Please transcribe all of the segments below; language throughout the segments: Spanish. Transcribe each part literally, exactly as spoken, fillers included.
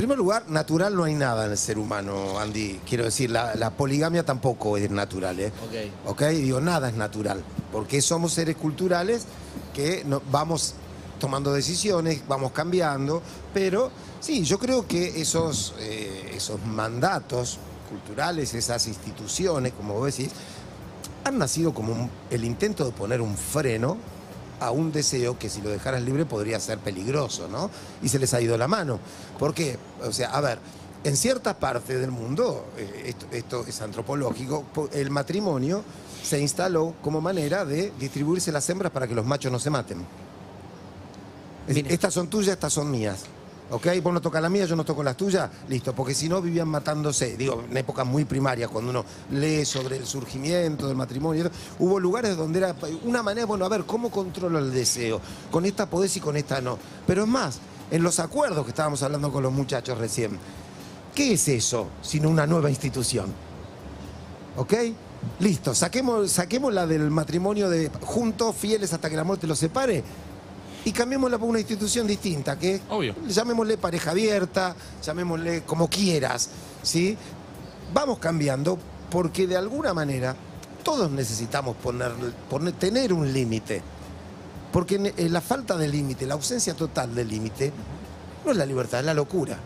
primer lugar, natural no hay nada en el ser humano, Andy. Quiero decir, la, la poligamia tampoco es natural, ¿eh? Ok. Ok, digo, nada es natural. Porque somos seres culturales que no, vamos tomando decisiones, vamos cambiando. Pero sí, yo creo que esos, eh, esos mandatos culturales, esas instituciones, como vos decís, han nacido como un, el intento de poner un freno a un deseo que si lo dejaras libre podría ser peligroso, ¿no? Y se les ha ido la mano. ¿Por qué? O sea, a ver, en ciertas partes del mundo, eh, esto, esto es antropológico, el matrimonio se instaló como manera de distribuirse las hembras para que los machos no se maten. Es, estas son tuyas, estas son mías. ¿Ok? Vos no tocas la mía, yo no toco las tuyas, listo, porque si no vivían matándose. Digo, en épocas muy primarias, cuando uno lee sobre el surgimiento del matrimonio, hubo lugares donde era una manera, bueno, a ver, ¿cómo controlo el deseo? Con esta podés y con esta no. Pero es más, en los acuerdos que estábamos hablando con los muchachos recién, ¿qué es eso sino una nueva institución? ¿Ok? Listo, saquemos, saquemos la del matrimonio de juntos, fieles hasta que la muerte los separe. Y cambiémosla por una institución distinta, que Obvio. Llamémosle pareja abierta, llamémosle como quieras, ¿sí? Vamos cambiando porque de alguna manera todos necesitamos poner, poner, tener un límite. Porque la falta de límite, la ausencia total de límite, no es la libertad, es la locura.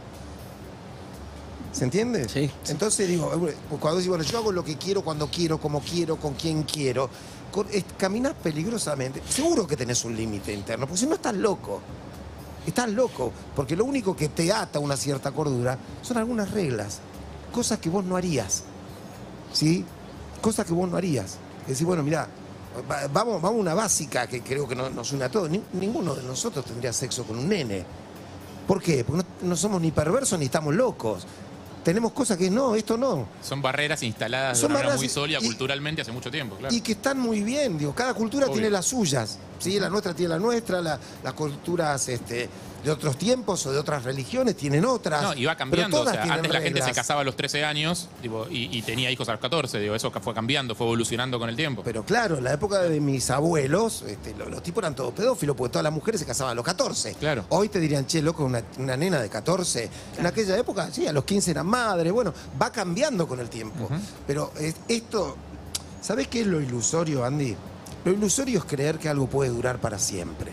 ¿Se entiende? Sí. Entonces digo, cuando decís, bueno, yo hago lo que quiero, cuando quiero, como quiero, con quien quiero, con, es, caminás peligrosamente. Seguro que tenés un límite interno, porque si no estás loco. Estás loco, porque lo único que te ata a una cierta cordura son algunas reglas, cosas que vos no harías. ¿Sí? Cosas que vos no harías. Es decir, bueno, mirá, vamos, vamos a una básica que creo que no, nos une a todos. Ni, ninguno de nosotros tendría sexo con un nene. ¿Por qué? Porque no, no somos ni perversos ni estamos locos. Tenemos cosas que no, esto no. Son barreras instaladas Son de una manera barreras muy sólida y, culturalmente hace mucho tiempo, claro. Y que están muy bien, digo, cada cultura Obvio. tiene las suyas. ¿Sí? La nuestra tiene la nuestra, la, las culturas este, de otros tiempos o de otras religiones tienen otras. No, y va cambiando. O sea, antes reglas. la gente se casaba a los trece años tipo, y, y tenía hijos a los catorce. Digo, eso fue cambiando, fue evolucionando con el tiempo. Pero claro, en la época de mis abuelos, este, los, los tipos eran todos pedófilos porque todas las mujeres se casaban a los catorce. Claro. Hoy te dirían, che, loco, una, una nena de catorce. Claro. En aquella época, sí, a los quince eran madres. Bueno, va cambiando con el tiempo. Uh-huh. Pero es, esto, ¿sabés qué es lo ilusorio, Andy? Lo ilusorio es creer que algo puede durar para siempre.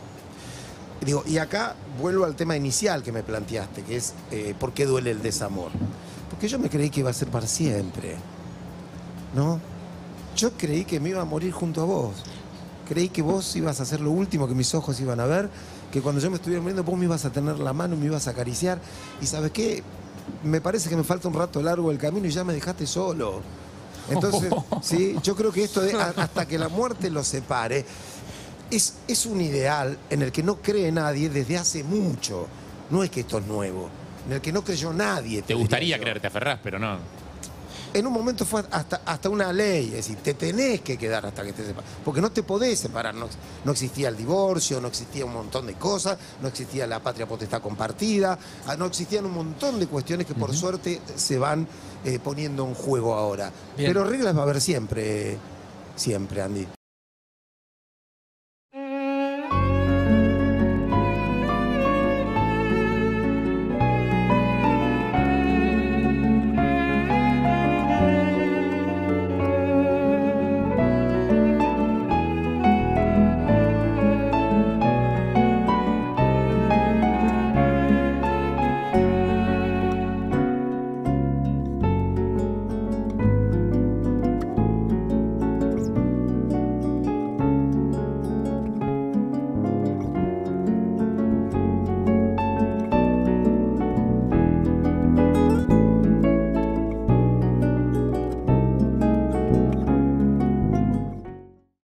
Digo, y acá vuelvo al tema inicial que me planteaste, que es eh, ¿por qué duele el desamor? Porque yo me creí que iba a ser para siempre, ¿no? Yo creí que me iba a morir junto a vos. Creí que vos ibas a ser lo último que mis ojos iban a ver, que cuando yo me estuviera muriendo vos me ibas a tener la mano, me ibas a acariciar. Y ¿sabes qué? Me parece que me falta un rato largo del camino y ya me dejaste solo. Entonces, sí, yo creo que esto de hasta que la muerte los separe es, es un ideal en el que no cree nadie desde hace mucho. No es que esto es nuevo, en el que no creyó nadie. Te, te gustaría creer, te aferrás, pero no. En un momento fue hasta, hasta una ley, es decir, te tenés que quedar hasta que te separes, porque no te podés separar, no, no existía el divorcio, no existía un montón de cosas, no existía la patria potestad compartida, no existían un montón de cuestiones que por uh-huh. suerte se van eh, poniendo en juego ahora. Bien. Pero reglas va a haber siempre, siempre, Andy.